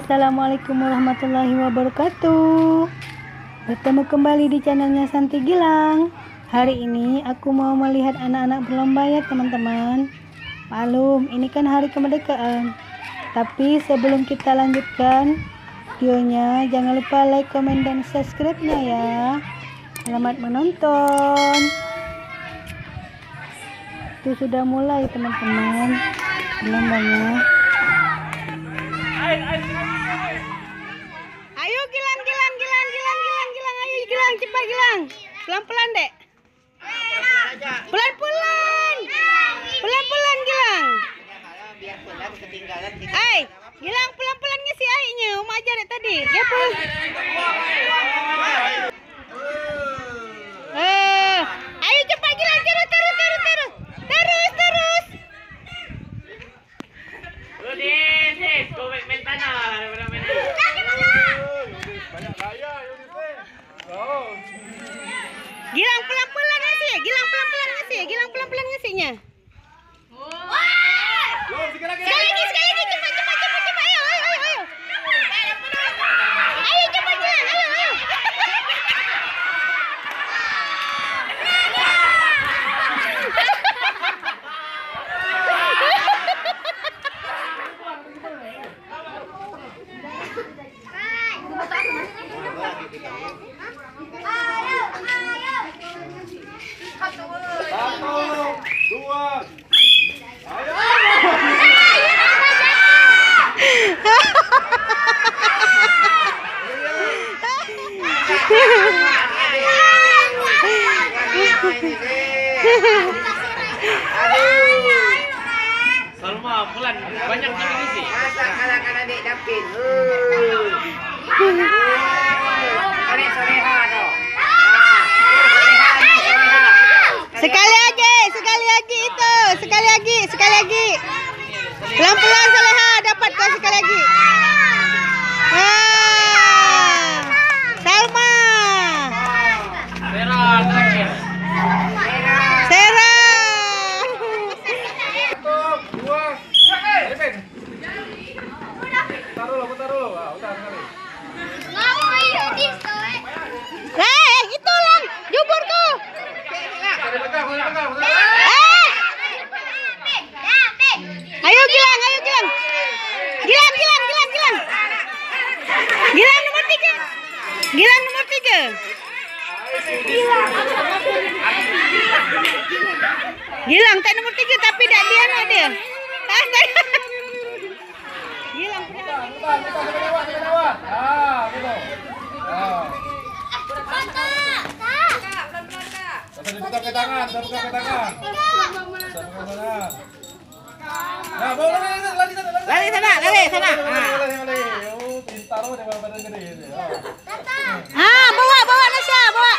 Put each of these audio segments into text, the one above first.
Assalamualaikum warahmatullahi wabarakatuh. Bertemu kembali di channelnya Santi Gilang. Hari ini aku mau melihat anak-anak berlomba ya teman-teman. Malum, ini kan hari kemerdekaan. Tapi sebelum kita lanjutkan videonya, jangan lupa like, komen, dan subscribe-nya ya. Selamat menonton. Itu sudah mulai teman-teman berlombanya. Ayo Gilang, ayo Gilang, cepat Gilang. Pelan-pelan dek. Pelan-pelan Gilang. Gilang pelan-pelan ngisi airnya. Oma ajar dek tadi. Gepul. Ayo cepat Gilang, terus. Gilang pelan-pelan ngasih, Gilang pelan-pelan ngasihnya. Sekali lagi, cepat, ayo. Ayo cepat Gilang, ayo. Salma, pelan, banyak yang isi. Masa kalah-kalah dek dapin. Soleha tu. Sekali lagi itu. Sekali lagi. Pelan-pelan Soleha, dapat kau sekali lagi. Salma. Sera. Taruh. Udah sekali. Itu lang, jubur kau. Ayo Gilang. Gilang nomor 3. Gilang tak nomor 3 tapi tak dia nak dia. Gilang Buka ke tangan. Nah, lari sana. Oh, pintar loh, dia badan gede. Bawa Nasya, bawa.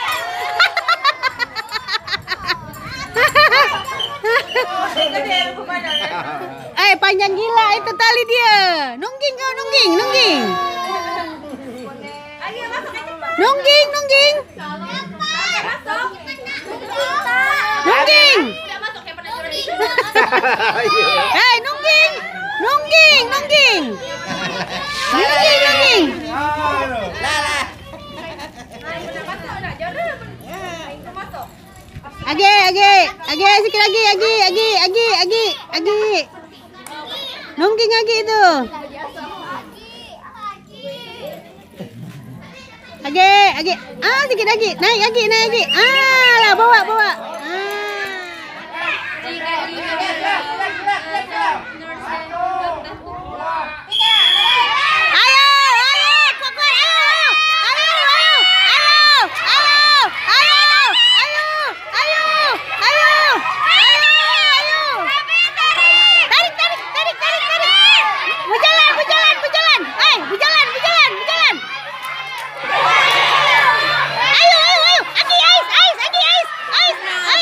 Panjang gila itu tali dia. Nungging. Nungging. Agi, sikit lagi, Agi. Nungging lagi itu. Agi. Sikit lagi. Naik lagi. Lah bawa. Bujalan.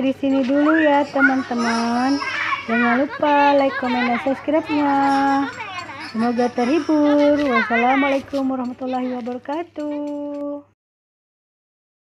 Sampai di sini dulu ya teman-teman. Jangan lupa like, komen, dan subscribe-nya. Semoga terhibur. Wassalamualaikum warahmatullahi wabarakatuh.